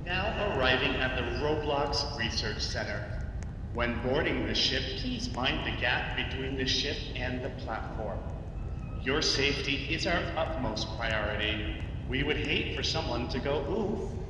Now arriving at the Roblox Research Center. When boarding the ship, please mind the gap between the ship and the platform. Your safety is our utmost priority. We would hate for someone to go oof